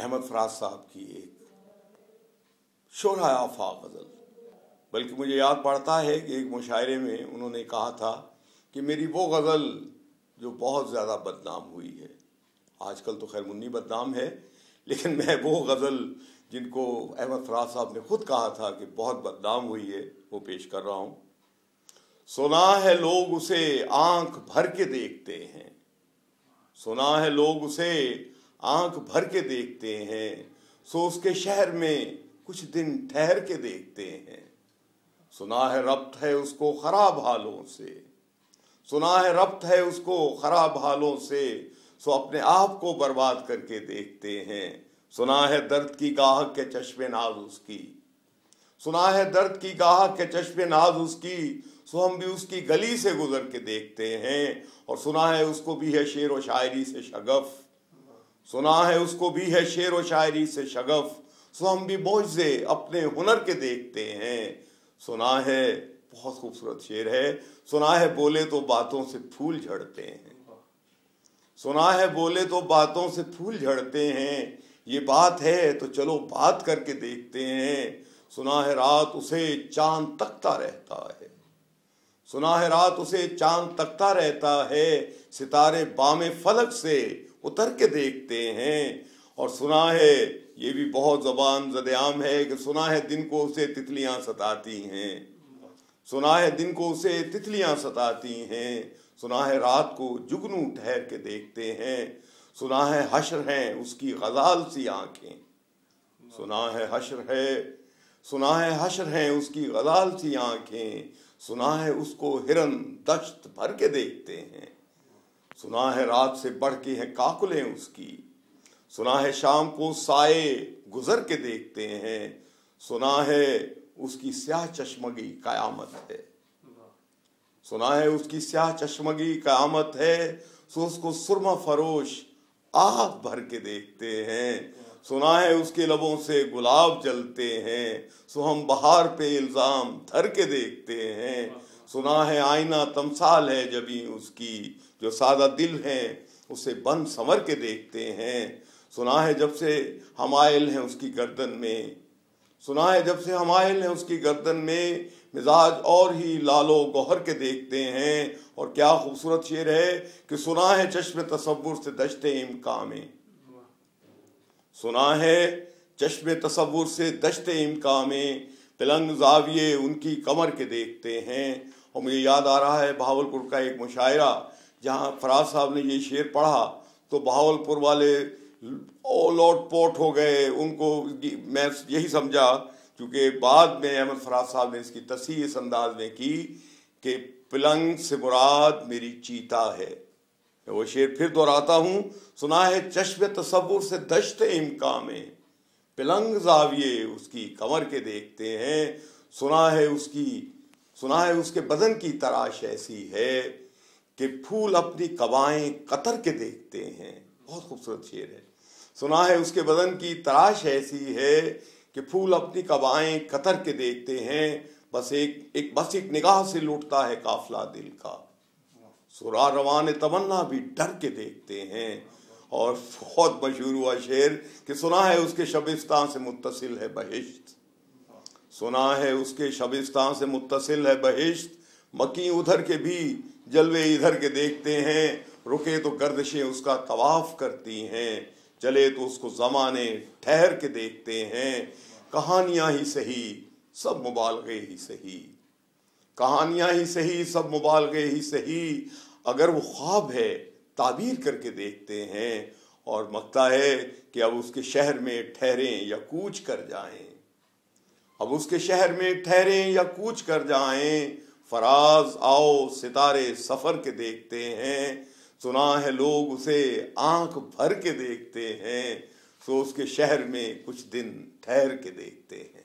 احمد فراز صاحب کی ایک شعرۂ آفاق غزل، بلکہ مجھے یاد پڑتا ہے کہ ایک مشاعرے میں انہوں نے کہا تھا کہ میری وہ غزل جو بہت زیادہ بدنام ہوئی ہے، آج کل تو خیر منی بدنام ہے، لیکن میں وہ غزل جن کو احمد فراز صاحب نے خود کہا تھا کہ بہت بدنام ہوئی ہے وہ پیش کر رہا ہوں۔ سنا ہے لوگ اسے آنکھ بھر کے دیکھتے ہیں، سنا ہے لوگ اسے آنکھ بھر کے دیکھتے ہیں، سو اس کے شہر میں کچھ دن ٹھہر کے دیکھتے ہیں۔ سنا ہے ربط ہے اس کو خراب حالوں سے، سنا ہے ربط ہے اس کو خراب حالوں سے، سو اپنے آپ کو برباد کر کے دیکھتے ہیں۔ سنا ہے درد کی گاہک کے چشم ناز اس کی، سنا ہے درد کی گاہک کے چشم ناز اس کی، سو ہم بھی اس کی گلی سے گزر کے دیکھتے ہیں۔ اور سنا ہے اس کو بھی ہے شعر و شاعری سے شغف، سنا ہے اس کو بھی ہے شعر و شاعری سے شغف، سو ہم بھی معجزے اپنے ہنر کے دیکھتے ہیں۔ سنا ہے، بہت خوبصورت شعر ہے، سنا ہے بولے تو باتوں سے پھول جھڑتے ہیں، سنا ہے بولے تو باتوں سے پھول جھڑتے ہیں، یہ بات ہے تو چلو بات کر کے دیکھتے ہیں۔ سنا ہے رات اسے چاند تکتا رہتا ہے، سنا ہے رات اسے چاند تکتا رہتا ہے، ستارے بام فلک سے اتر کے دیکھتے ہیں۔ اور سنا ہے، یہ بھی بہت زبان زد عام ہے، کہ سنا ہے دن کو اسے تتلیاں ستاتی ہیں، سنا ہے دن کو اسے تتلیاں ستاتی ہیں، سنا ہے رات کو جگنو ٹھہر کے دیکھتے ہیں۔ سنا ہے حشر ہیں اس کی غزال سی آنکھیں، سنا ہے حشر ہے، سنا ہے حشر ہیں اس کی غزال سی آنکھیں، سنا ہے اس کو ہرن دشت بھر کے دیکھتے ہیں۔ سنا ہے رات سے بڑھ کے ہیں کاکلیں اس کی، سنا ہے شام کو سائے گزر کے دیکھتے ہیں، سنا ہے اس کی سیاہ چشمگی قیامت ہے، سنا ہے اس کی سیاہ چشمگی قیامت ہے، سو اس کو سرما فروش آگ بھر کے دیکھتے ہیں۔ سنا ہے اس کے لبوں سے گلاب جلتے ہیں، سو ہم بہار پہ الزام دھر کے دیکھتے ہیں۔ سنا ہے آئینہ تمثال ہے جبیں اس کی، جو سادہ دل ہیں اسے بن سنور کے دیکھتے ہیں۔ سنا ہے جب سے حمائل ہیں اس کی گردن میں، سنا ہے جب سے حمائل ہیں اس کی گردن میں، مزاج اور ہی لالو گوہر کے دیکھتے ہیں۔ اور کیا خوبصورت شعر ہے کہ سنا ہے چشم تصور سے دشت امکان میں، سنا ہے چشم تصور سے دشت امکان میں، پلنگ زاویے ان کی کمر کے دیکھتے ہیں۔ اور مجھے یاد آ رہا ہے بہاولپور کا ایک مشاعرہ، جہاں فراز صاحب نے یہ شعر پڑھا تو بہاولپور والے لوٹ پوٹ ہو گئے، ان کو میں یہی سمجھا، کیونکہ بعد میں احمد فراز صاحب نے اس کی تصحیح اس انداز میں کی کہ پلنگ سے مراد میری چیتا ہے۔ میں وہ شعر پھر دہراتا ہوں، سنا ہے چشم تصور سے دشت امکان میں، پلنگ زاویے اس کی کمر کے دیکھتے ہیں۔ سنا ہے اس کے بدن کی تراش ایسی ہے کہ پھول اپنی قبائیں قطر کے دیکھتے ہیں۔ بہت خوبصورت شعر ہے۔ سنا ہے اس کے بدن کی تراش ایسی ہے کہ پھول اپنی قبائیں قطر کے دیکھتے ہیں، بس ایک نگاہ سے لوٹتا ہے قافلہ دل کا، سرا روان تمنا بھی ڈر کے دیکھتے ہیں۔ اور بہت مشہور ہوا شعر کہ سنا ہے اس کے شبستان سے متصل ہے بہشت، سنا ہے اس کے شبستان سے متصل ہے بہشت، مکی ادھر کے بھی جلوے ادھر کے دیکھتے ہیں، رکے تو گردشیں اس کا طواف کرتی ہیں، چلے تو اس کو زمانے ٹھہر کے دیکھتے ہیں۔ کہانیاں ہی سہی سب مبالغے ہی سہی، کہانیاں ہی سہی سب مبالغے ہی سہی، اگر وہ خواب ہے تعبیر کر کے دیکھتے ہیں۔ اور مکتا ہے کہ اب اس کے شہر میں ٹھہریں یا کوچ کر جائیں، اب اس کے شہر میں ٹھہریں یا کوچ کر جائیں، فراز آؤ ستارے سفر کے دیکھتے ہیں۔ سنا ہے لوگ اسے آنکھ بھر کے دیکھتے ہیں، سو اس کے شہر میں کچھ دن ٹھہر کے دیکھتے ہیں۔